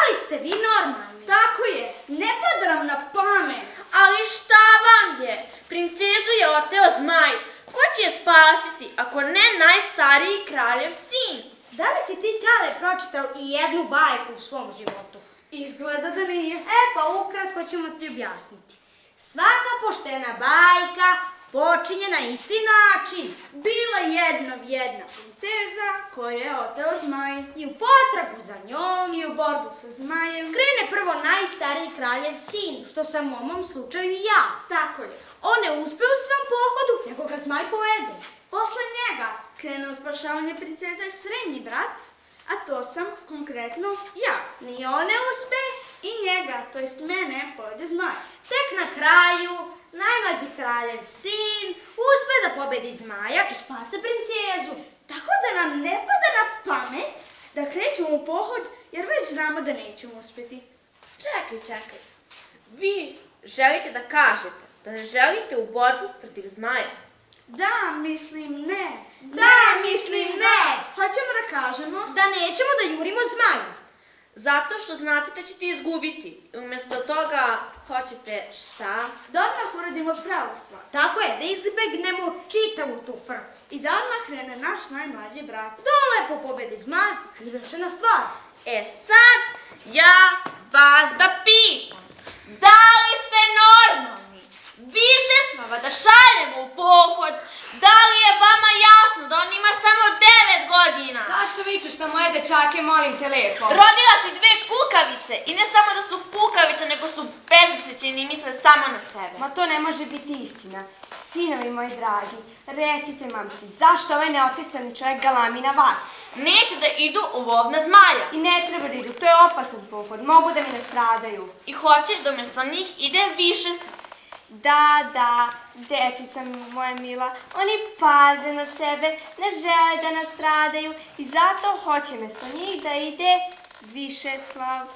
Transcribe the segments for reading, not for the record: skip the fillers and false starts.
li ste vi normalni? Tako je, ne pada nam na pamet. Ali šta vam je? Princezu je oteo zmaj. Ko će je spasiti, ako ne najstariji kraljev sin? Da li si ti, Ćale, pročitao i jednu bajku u svom životu? Izgleda da nije. Pa ukratko ćemo ti objasniti. Svaka poštena bajka počinje na isti način. Bila jedna princeza koja je oteo zmaj. I u potragu za njom I u borbu sa zmajem krene prvo najstariji kraljev sin, što sam u mom slučaju i ja. Tako je. On ne uspe u svom pohodu, nego ga zmaj pojede. Posle njega krene u spašavanje princeze srednji brat, a to sam konkretno ja. Ni on ne uspe. I njega, to jest mene, pojede zmaj. Tek na kraju najmlađi kraljev sin uspe da pobedi zmaja i spase princezu. Tako da nam ne pada na pamet da krećemo u pohod, jer već znamo da nećemo uspjeti. Čekaj. Vi želite da kažete da ne želite u borbu protiv zmaja? Da, mislim ne. Hoćemo da kažemo Da nećemo da jurimo zmaju. Zato što znate da ćete izgubiti. I umjesto toga hoćete šta? da odmah uradimo pravu stvar. Tako je, da izbegnemo čitavu tu frku. I da odmah krene naš najmlađi brat. Da lepo pobedi zmaj i rešena stvar. Sad ja vas da pitam. Da li ste normalni? Više slava da šaljemo u pohod. Da li je vama jasno da on ima samo 9 godina? Zašto vičeš na moje dečake, molim te lepo? Rodila si 2 kukavice i ne samo da su kukavice, nego su bezosjećeni i misle samo na sebe. Ma to ne može biti istina. Sinovi moji dragi, recite mamci, zašto ovaj neotisani čovjek galami na vas? Neće da idu u lov na zmaja. I ne treba da idu, to je opasan pohod, mogu da mi nastradaju. I hoće da umjesto njih ide više slava. Da, dečica moja mila, oni paze na sebe, ne žele da nastradaju i zato hoće mjesto njih da ide Višeslav.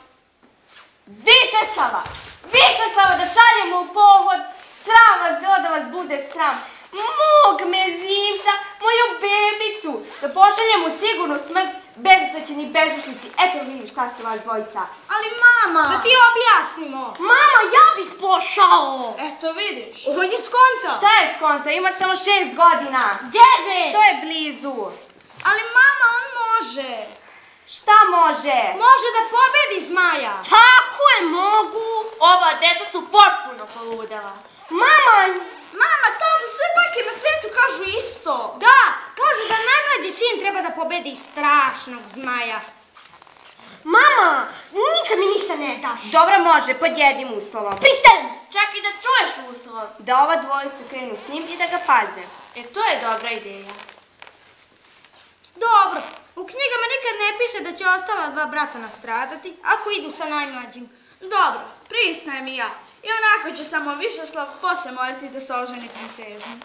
Višeslava da šaljemo u pohod, sram vas bilo da vas bude sram. Mog mezimca, moju bebicu, da pošaljemo u sigurnu smrt, bezosjećeni bezošnici. Eto vidiš kada ste vas dvojica. Ali mama! Da ti objasnimo. Mama, ja bih pošao! Eto vidiš. On je skonto. Šta je skonto? Ima samo 6 godina. 9. To je blizu. Ali mama, on može. Šta može? Može da pobedi zmaja. Tako je, mogu. Ova deca su potpuno poludela. Mama, to da sve bajke na svijetu kažu isto. Da, kažu da najmlađi sin treba da pobedi strašnog zmaja. Mama, nikad mi ništa ne daš. Dobro, može, pod jednim uslovom. Pristajem. Čak i da čuješ uslov. Da ova dvojica krenu s njim i da ga paze. To je dobra ideja. Dobro, u knjigama nikad ne piše da će ostala 2 brata nastradati ako idu sa najmlađim. Dobro, priznajem i ja. I onako će samo Višeslav posle moliti da se oženi princezom.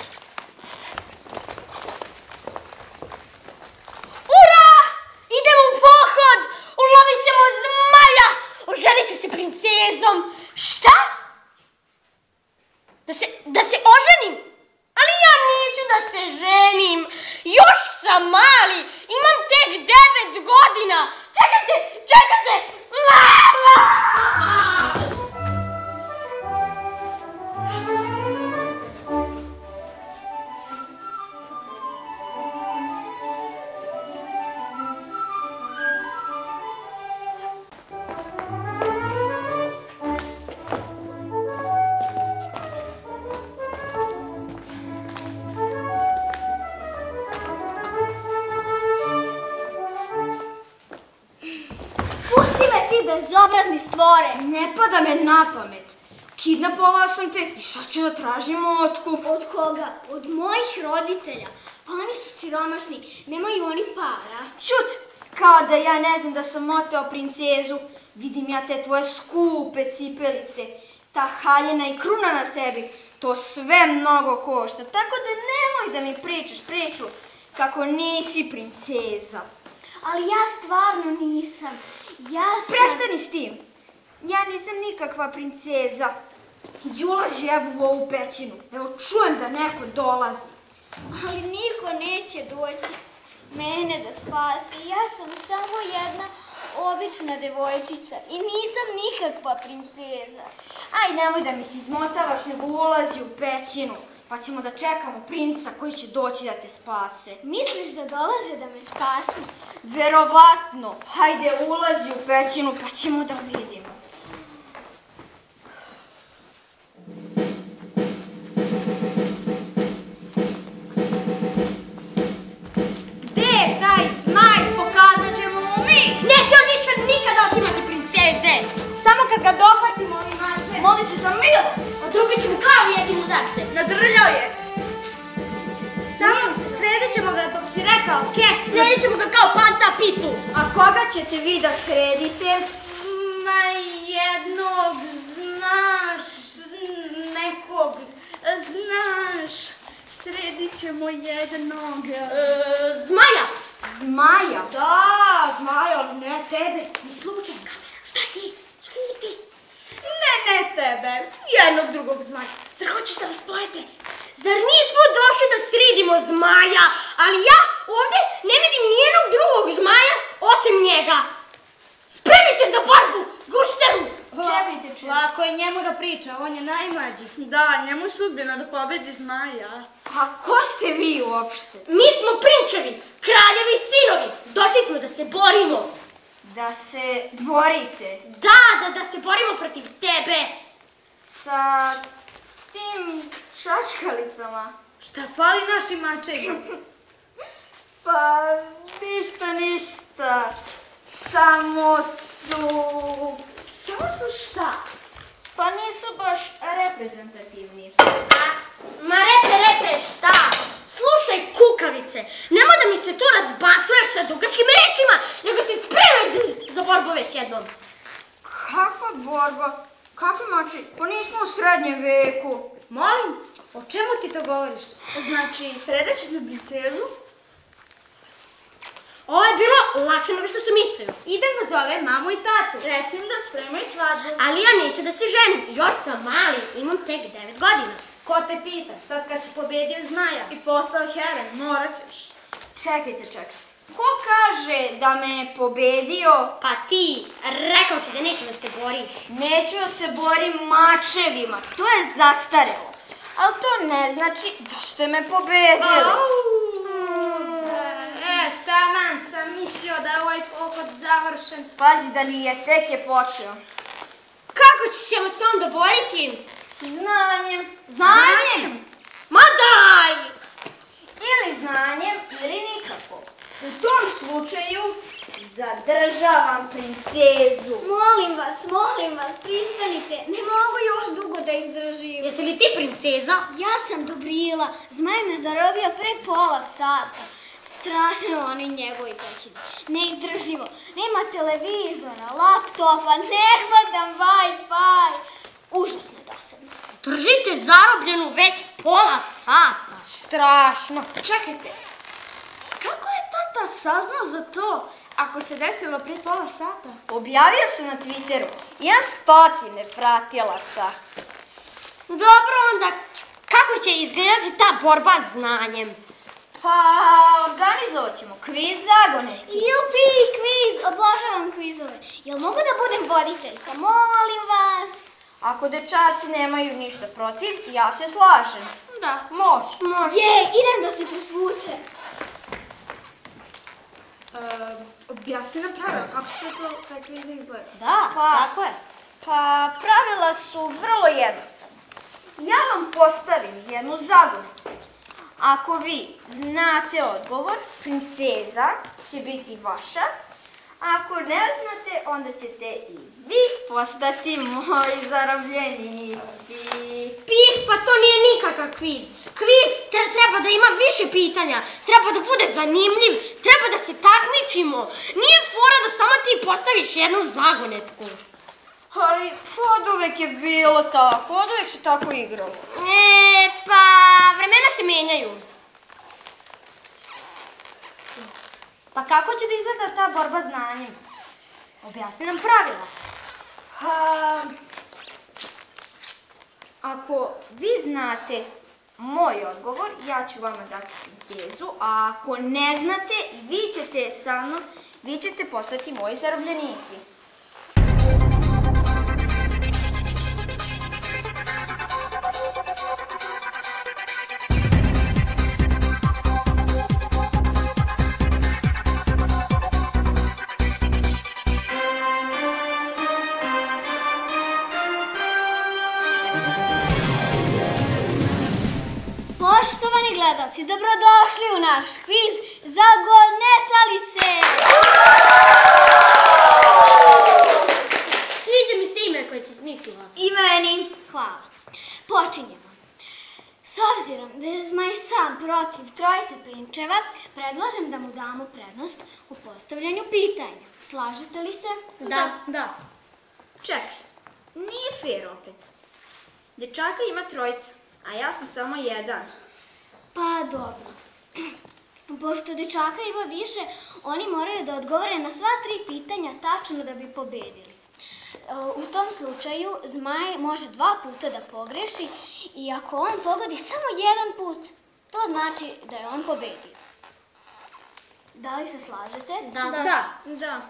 Ura! Idemo u pohod! Ulovit ćemo zmaja! Oženit ću se princezom! Šta? Da se oženim? Ali ja neću da se ženim! Još sam mali! Imam tek 9 godina! Čekajte! Pusti me ti bezobrazni stvore! Ne pada me na pamet. Kidnapovao sam te i sad ću da tražim otkup. Od koga? Od mojih roditelja. Pa oni su siromašni, nemaju oni para. Ćut! Kao da ja ne znam da sam oteo princezu. Vidim ja te tvoje skupe cipelice. Ta haljina i kruna na tebi. To sve mnogo košta. Tako da nemoj da mi pričaš priču kako nisi princeza. Ali ja stvarno nisam. Prestani s tim. Ja nisam nikakva princeza. I ulazi evo u ovu pećinu. Evo čujem da neko dolazi. Ali niko neće doći mene da spasi. Ja sam samo jedna obična devojčica i nisam nikakva princeza. Aj, nemoj da mi se izmotavaš, nego ulazi u pećinu. Pa ćemo da čekamo princa koji će doći da te spase. Misliš da dolaze da me spasu? Verovatno. Hajde, ulazi u pećinu pa ćemo da vidimo. Gde je taj zmaj? Pokazat ćemo mu mi. Neće on više nikada otimati princeze! Samo kad ga dohvatimo ovim mačem. Molit će za milost. Odrubit ću mu kao jedin udarce. Nadrljao je. Samo sredit ćemo ga dok si rekao keks. Sredit ćemo ga kao Panta Pitu. A koga ćete vi da sredite? Na jednog, znaš, nekog, znaš, sredit ćemo jednog. Zmaja! Zmaja? Da, zmaja, ali ne tebe, ni slučajno. Šta ti? Šuti! Ne tebe, jednog drugog zmaja. Zar hoćeš da vas spojete? Zar nismo došli da sredimo zmaja? Ali ja ovdje ne vidim nijednog drugog zmaja osim njega. Spremi se za borbu, gušteru! Čekajte. Lako je njemu da priča, on je najmlađi. Da, njemu je sudbina da pobedi zmaja. A ko ste vi uopšte? Mi smo prinčevi, kraljevi sinovi. Došli smo da se borimo. Da se borite Da se borimo protiv tebe. sa tim šačkalicama. Šta fali našim mačevima? Pa ništa. Samo su šta? Pa nisu baš reprezentativni. Ma repre, šta? Slušaj, kukavice, nemoj da mi se tu razbacuješ sa dugačkim rečima, nego se spremaj za borbu već jednom. Kakva borba? Kakvi mači? Pa nismo u srednjem veku. Molim, o čemu ti to govoriš? Znači, predaćeš za princezu? Ovo je bilo lakše nego što sam mislio. Idem da zove mamu i tatu. Recim da spremaju svadbu. Ali ja neću da se ženim, još sam mali, imam tek 9 godina. Ko te pita, sad kad si pobedio zmaja i postao heroj, morat ćeš. Čekajte. Ko kaže da me je pobedio? Pa ti, rekao si da neću da se boriš. Neću da se borim mačevima. To je zastarelo. Ali to ne znači da ste me pobedili. Taman sam mislio da je ovaj pohod završen. Pazi da nije, tek je počeo. Kako ćemo se onda boriti? Znanjem? Ma daj! Ili znanjem, ili nikako. U tom slučaju zadržavam princezu. Molim vas, pristanite. Ne mogu još dugo da izdržim. Jesi li ti princeza? Ja sam Dobrila. Zmaj me zarobio pre pola sata. Strašno oni njegovi pećini. Neizdrživo. Nema televizora, laptopa, ne hvatam Wi-Fi. Užasno dosadno. Držite zarobljenu već pola sata. Strašno. Čekajte, kako je tata saznao za to ako se desilo pre pola sata? Objavio se na Twitteru. Imam 100 pratilaca. Dobro onda, kako će izgledati ta borba znanjem? Pa, organizovat ćemo kviz zagonetki. Jupi, kviz, obožavam kvizove. Jel mogu da budem voditeljka? Molim vas. Ako dečaci nemaju ništa protiv, ja se slažem. Da. Može. Idem da se presvučem. Objasni nam pravila, kako će to taj kviz da izgleda? Da, tako je. Pa, pravila su vrlo jednostavna. Ja vam postavim jednu zagonetku. Ako vi znate odgovor, princeza će biti vaša. Ako ne znate, onda ćete i vi postati moji zarobljenici. Pih, pa to nije nikakav kviz. Kviz treba da ima više pitanja. Treba da bude zanimljiv. Treba da se takmičimo. Nije fora da samo ti postaviš jednu zagonetku. Ali od uvek je bilo tako, od uvek se tako igralo. Pa vremena se menjaju. Pa kako će da izgleda ta borba znanjem? Objasni nam pravila. Ako vi znate moj odgovor, ja ću vama dati princezu, a ako ne znate, vi ćete sa mnom, vi ćete postati moji zarobljenici. Poštovani gledalci, dobrodošli u naš kviz Zagonetalice! Sviđa mi se ime koje si smislila. I meni. Hvala. Počinjemo. S obzirom da je Zmaj sam protiv trojice prinčeva, predlažem da mu damo prednost u postavljanju pitanja. Slažete li se? Da. Čekaj, nije fair opet. Dečaka ima trojica, a ja sam samo jedan. Pa dobro. Pošto dečaka ima više, oni moraju da odgovore na sva 3 pitanja tačno da bi pobedili. U tom slučaju Zmaj može 2 puta da pogreši i ako on pogodi samo 1 put, to znači da je on pobedio. Da li se slažete? Da.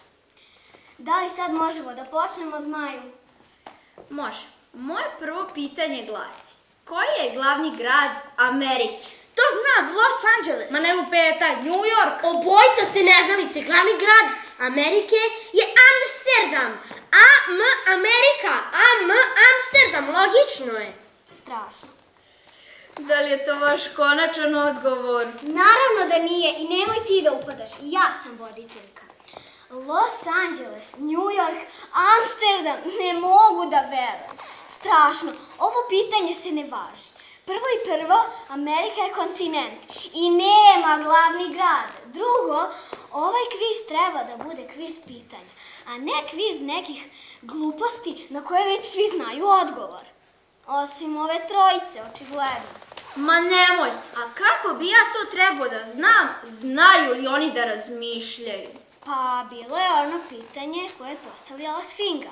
Da li sad možemo da počnemo, Zmaju? Može. Moje prvo pitanje glasi: koji je glavni grad Amerike? To znam, Los Angeles. Ma ne lupetaj, New York. Obojica ste neznalice. Glavni grad Amerike je Amsterdam. Amerika. Amsterdam. Logično je. Strašno. Da li je to vaš konačan odgovor? Naravno da nije i nemoj ti da upadaš. Ja sam voditeljka. Los Angeles, New York, Amsterdam, ne mogu da verujem. Strašno, ovo pitanje se ne važi. Prvo i prvo, Amerika je kontinent i nema glavni grad. Drugo, ovaj kviz treba da bude kviz pitanja, a ne kviz nekih gluposti na koje već svi znaju odgovor. Osim ove trojice, očigledno. Ma nemoj, a kako bi ja to trebao da znam? Znaju li oni da razmišljaju? Pa, bilo je ono pitanje koje je postavljala Sfinga.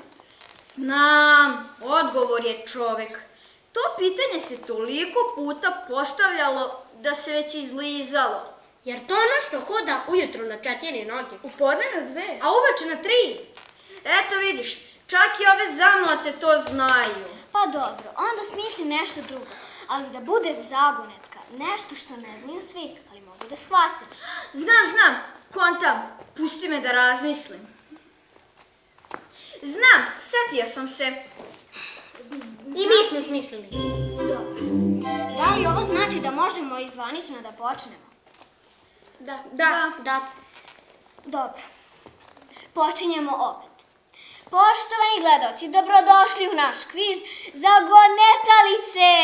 Znam, odgovor je čovek. To pitanje se toliko puta postavljalo da se već izlizalo. Jer to ono što hoda ujutro na 4 noge. U podne na 2. A uveče na 3. Eto vidiš, čak i ove zamlate to znaju. Pa dobro, onda smisli nešto drugo, ali da budeš zagonetka, nešto što ne znaju svi, ali mogu da shvate. Znam, kontam, pusti me da razmislim. Znam, setio sam se. I mi smo smislili. Dobro. Da li ovo znači da možemo i zvanično da počnemo? Da. Dobro. Počinjemo opet. Poštovani gledaoci, dobrodošli u naš kviz Zagonetalice!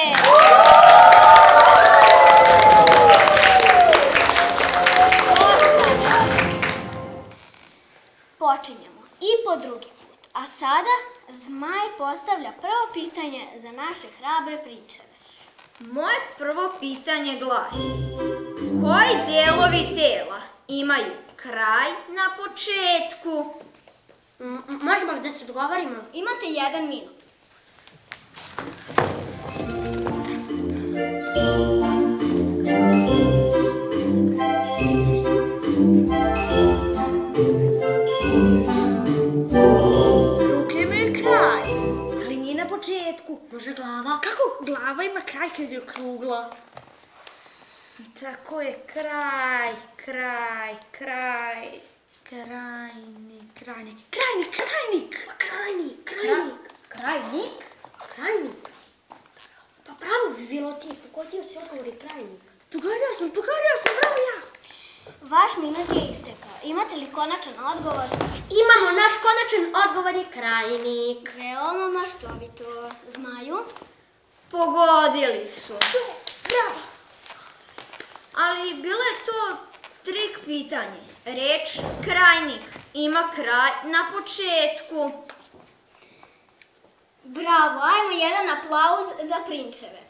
Počinjemo i po drugi put. A sada Zmaj postavlja prvo pitanje za naše hrabre prinčeve. Moje prvo pitanje glasi: koji delovi tela imaju kraj na početku? Možemo li da se dogovorimo? Imate 1 minut. Ruke imaju kraj, ali nije na početku. Može glava? Kako glava ima kraj kad je okrugla? Tako je, kraj. Krajnik? Pa pravo, Viloti, pogodio si odgovor i krajnik. Pogodio sam, bravo ja. Vaš minut je istekao. Imate li konačan odgovor? Imamo, naš konačan odgovor je krajnik. Veoma maštovito. Zmaju? Pogodili su. Bravo. Ali bilo je to trik pitanje. Reč krajnik ima kraj na početku. Bravo, ajmo jedan aplauz za prinčeve.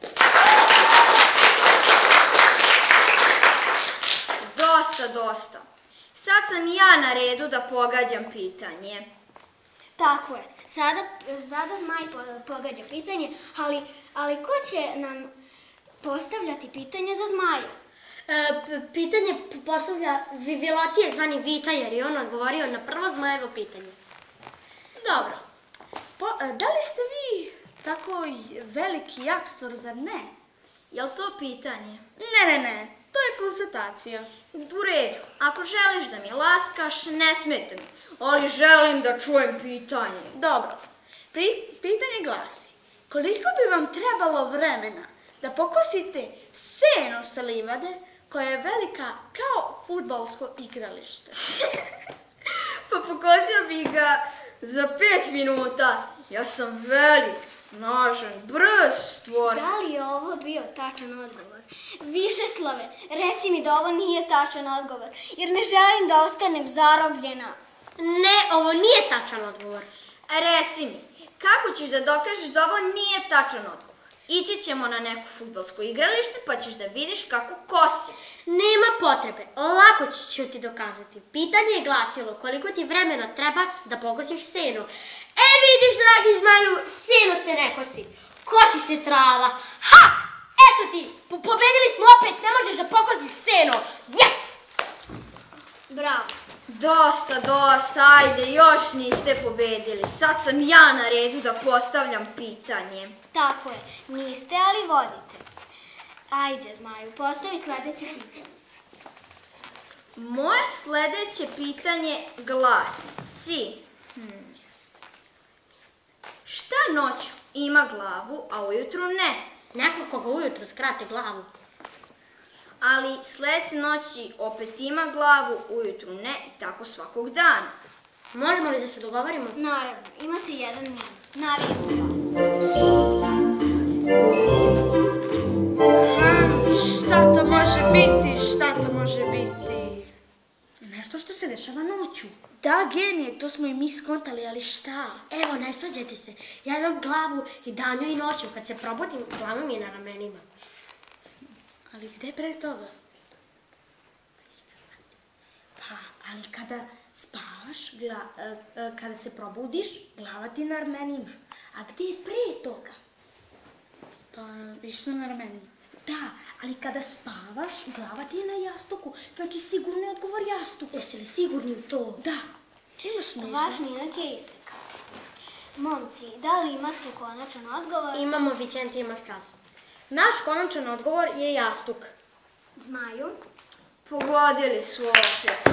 Dosta. Sad sam ja na redu da pogađam pitanje. Tako je. Sada Zmaj pogađa pitanje, ali ko će nam postavljati pitanje za Zmaju. Pitanje postavlja Vivilotije zvani Vita jer je on odgovorio na prvo Zmajevo pitanje. Dobro. Da li ste vi tako veliki jakstor, zar ne? Je li to pitanje? Ne. To je konstatacija. U redu. Ako želiš da mi laskaš, ne smeta mi. Ali želim da čujem pitanje. Dobro. Pitanje glasi. Koliko bi vam trebalo vremena da pokosite seno sa livade koja je velika kao fudbalsko igralište? Pa pokosio bi ga za 5 minuta. Ja sam velik, snažan, brz stvor. Da li je ovo bio tačan odgovor? Višeslave, reci mi da ovo nije tačan odgovor, jer ne želim da ostanem zarobljena. Ne, ovo nije tačan odgovor. Reci mi, kako ćeš da dokažeš da ovo nije tačan odgovor? Ići ćemo na neko fudbalsko igralište pa ćeš da vidiš kako kosim. Nema potrebe, lako ću ti dokazati. Pitanje je glasilo koliko ti vremena treba da pokosiš seno. Vidiš, dragi Zmaju, seno se ne kosi. Kosi se trava. Ha! Eto ti, pobedili smo opet, ne možeš da pokosiš seno. Yes! Bravo. Dosta, ajde, još niste pobedili. Sad sam ja na redu da postavljam pitanje. Tako je, niste, ali vodite. Ajde, Zmaju, postavi sledeće pitanje. Moje sledeće pitanje glasi... Šta noću ima glavu, a ujutru ne? Neko koga ujutru skrate glavu. Ali sledeće noći opet ima glavu, ujutru ne i tako svakog dana. Možemo li da se dogovorimo? Naravno, imate 1 minut. Navijete vas. Šta to može biti? Nešto što se dešava noću. Da, genije, to smo i mi skontali, ali šta? Evo, ne svađajte se. Ja imam glavu i danju i noću. Kad se probudim, glava mi je na ramenima. Ali gde pre toga? Pa, ali kada spavaš, kada se probudiš, glava ti je na ramenima. A gde je pre toga? Pa, isto na ramenima. Da, ali kada spavaš, glava ti je na jastuku. Znači, sigurno je odgovor jastuk. Jesi li sigurni u to? Da. Ima smisla. Vaš minut je istekao. Momci, da li imate konačan odgovor? Imamo, Vičenti, imaš čas. Naš konačan odgovor je jastuk. Zmaju? Pogodili su opet.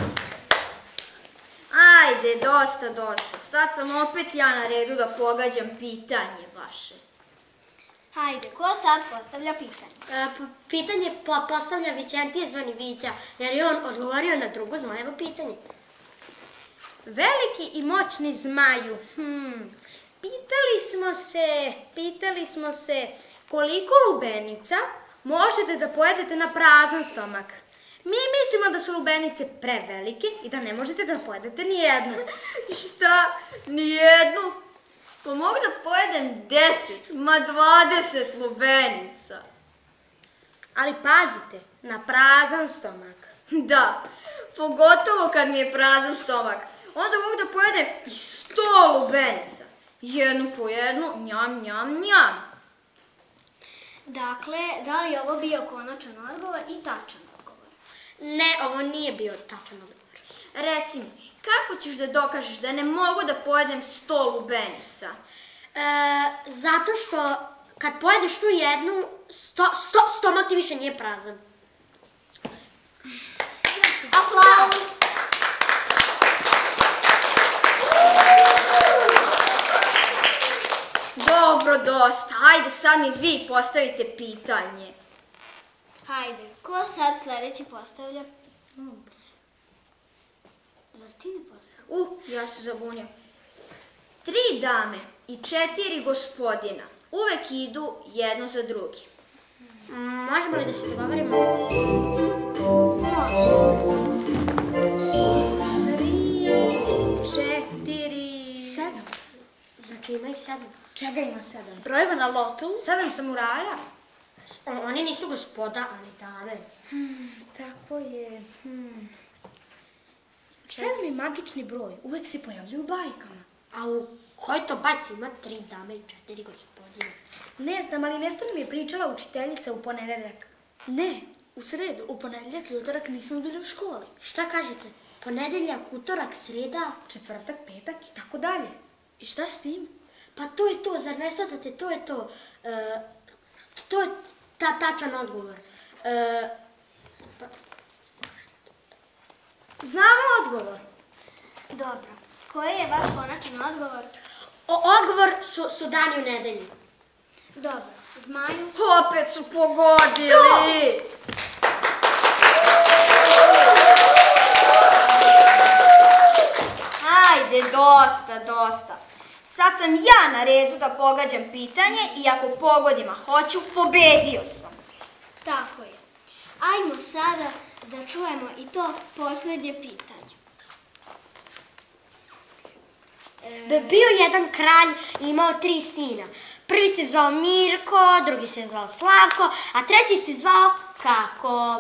Ajde, dosta. Sad sam opet ja na redu da pogađam pitanje vaše. Hajde, ko sad postavlja pitanje? Pitanje postavlja Vičentije zvani Vića, jer je on odgovorio na drugo Zmajevo pitanje. Veliki i moćni Zmaju. Pitali smo se koliko lubenica možete da pojedete na prazan stomak. Mi mislimo da su lubenice prevelike i da ne možete da pojedete nijednu. Šta? Nijednu? Pa mogu da pojedem 10, ma 20 lubenica. Ali pazite, na prazan stomak. Da, pogotovo kad mi je prazan stomak. Onda mogu da pojedem i 100 lubenica. Jednu po jednu, njam. Dakle, da li je ovo bio konačan odgovor i tačan odgovor? Ne, ovo nije bio tačan odgovor. Reci mi, kako ćeš da dokažeš da ne mogu da pojedem 100 lubenica? Zato što kad pojedeš tu jednu, stomak ti više nije prazan. Aplauz! Dobro, dosta. Hajde sad mi vi postavite pitanje. Hajde, ko sad sledeći postavlja? Zar ti ne postavlja? Ja se zabunio. 3 dame i 4 gospodina uvek idu jedno za drugim. Možemo li da se dogovorimo? Može. 3, 4, 7. Znači ima ih 7. Čega ima 7? Brojeva na lotu? 7 samuraja? Oni nisu gospoda, ali dame. Tako je. 7. magični broj uvek se pojavljaju u bajkama. A u kojoj to bajci ima 3 dame i 4 gospodine? Ne znam, ali nešto nam je pričala učiteljica u ponedeljak. Ne, u sredu, u ponedeljak i utorak nismo bili u školi. Šta kažete? Ponedeljak, utorak, sreda, Četvrtak, petak i tako dalje. I šta s tim? pa to je to, zar ne shvatate, to je to. To je tačan odgovor. Znamo odgovor. Dobro. Koji je vaš konačan odgovor? Odgovor su dani u nedelji. Dobro. Zmaju? Opet su pogodili. Ajde, dosta. Sad sam ja na redu da pogađam pitanje i ako pogodim, a hoću, pobedio sam. Tako je. Ajmo sada da čujemo i to posljednje pitanje. Bio jedan kralj i imao 3 sina. Prvi se zvao Mirko, drugi se zvao Slavko, a treći se zvao Kako.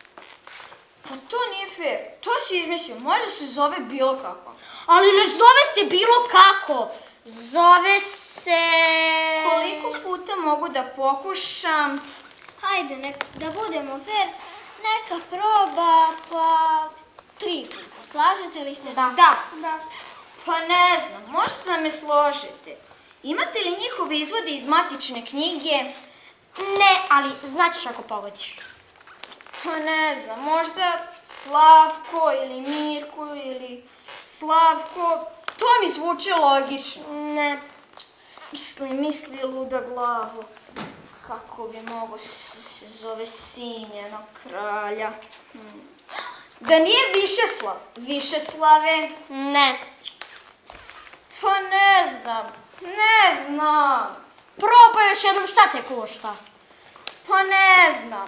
Pa to nije fair. To si izmislio. Možda se zove bilo kako. Ali ne zove se bilo kako. Zove se... Koliko puta mogu da pokušam? Hajde, da budemo fair, neka proba, pa 3 puta. Slažete li se? Da. Pa ne znam, možete da me složite. Imate li njihove izvode iz matične knjige? Ne, ali znaćeš ako pogodiš. Pa ne znam, možda Slavko ili Mirko ili Slavko. To mi zvuče logično. Ne. Misli luda glavo. Kako bi mogo se zove sin jednog kralja? Da nije Višeslav? Višeslave? Ne. Pa ne znam. Probaj još jednom, šta te košta? Pa ne znam.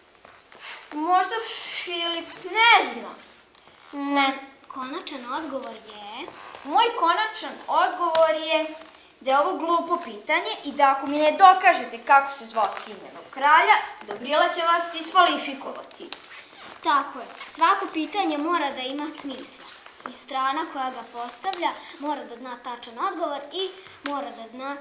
Možda Filip, ne znam. Ne. Konačan odgovor je... Moj konačan odgovor je da je ovo glupo pitanje i da ako mi ne dokažete kako se zvao sin jednog kralja, Dobrila će vas diskvalifikovati. Tako je. Svako pitanje mora da ima smisla. I strana koja ga postavlja mora da zna tačan odgovor i mora da zna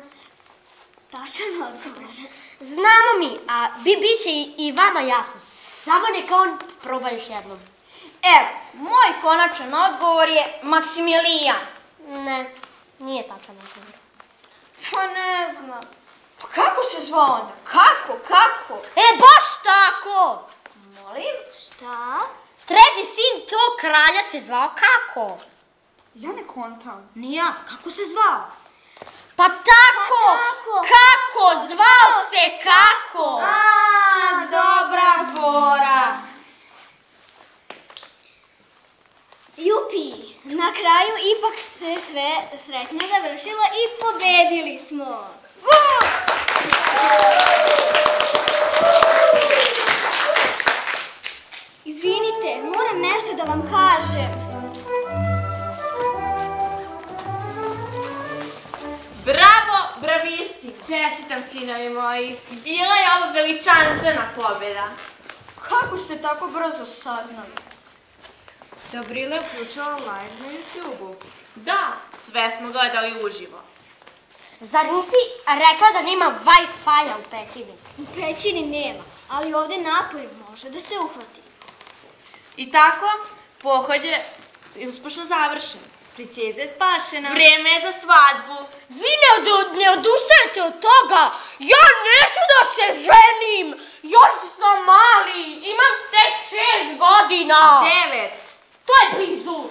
tačan odgovor. Znamo mi, a biće i vama jasno. Samo neka on proba još jednom. Evo, moj konačan odgovor je Maksimilijan. Ne, nije tačan odgovor. Pa ne znam. Pa kako se zvao onda? Kako? Baš tako! Molim? Šta? Treći sin tog kralja se zvao Kako. Ja ne kontam. Ni ja, kako se zvao? Pa tako! Kako? Zvao se Kako! Dobra fora. Jupi! Na kraju ipak se sve sretno završilo i pobedili smo! Izvinite, moram nešto da vam kažem. Bravo, bravisti! Čestitam, sinovi moji. Bila je ovo veličanstvena pobjeda. Kako ste tako brzo saznali? Dobrila je uključila live na YouTube-u. Da, sve smo gledali uživo. Zar nisi rekla da nema Wi-Fi-a u pećini? U pećini nema, ali ovdje napolju može da se uhvati. I tako, pohod je uspešno završen. Princeza je spašena. Vrijeme je za svadbu. Vi ne odustajete od toga. Ja neću da se ženim. Još sam mali. Imam tek 6 godina. 9. To je blizu.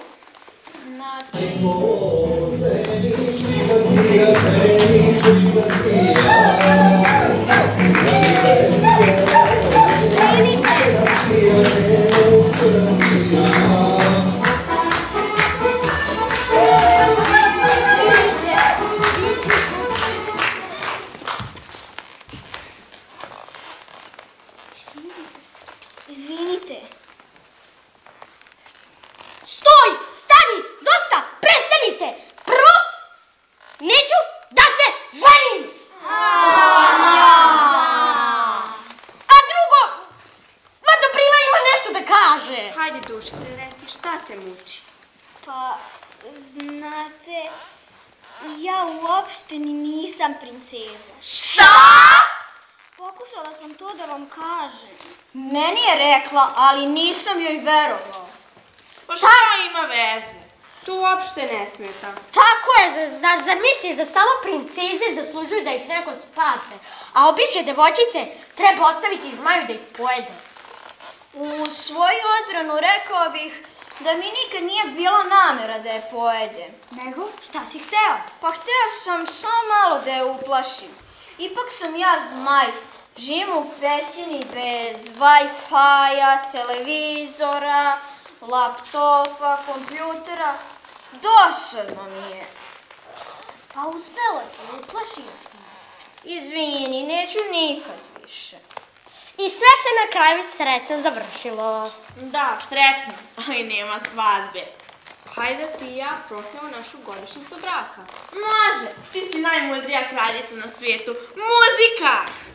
Izvinite. Stoj! Stani! Dosta! Prestanite! Prvo, neću da se ženim! A drugo, Dobrila ima nešto da kaže. Hajde, dušice, reci šta te muči? Pa, znate, Ja uopšte ni nisam princeza. Šta? Pokušala sam to da vam kažem. Meni je rekla, ali nisam joj verovala. Pa šta ima veze? To uopšte ne smeta. Tako je, zar misliš da samo princeze zaslužuju da ih neko spase, a obične devojčice treba ostaviti zmaju da ih pojede? U svoju odbranu rekao bih da mi nikad nije bila namera da je pojedem. Nego, šta si hteo? Pa hteo sam samo malo da je uplašim. Ipak sam ja zmaj. Živim u pećini bez Wi-Fi-a, televizora, laptopa, kompjutera. Dosadno mi je. Pa uspela ti, uplašio sam. Izvini, neću nikad više. I sve se na kraju srećno završilo. Da, srećno, ali nema svadbe. Hajde ti i ja prosimo našu godišnjicu braka. Može, ti si najmudrija kraljica na svijetu. Muzika!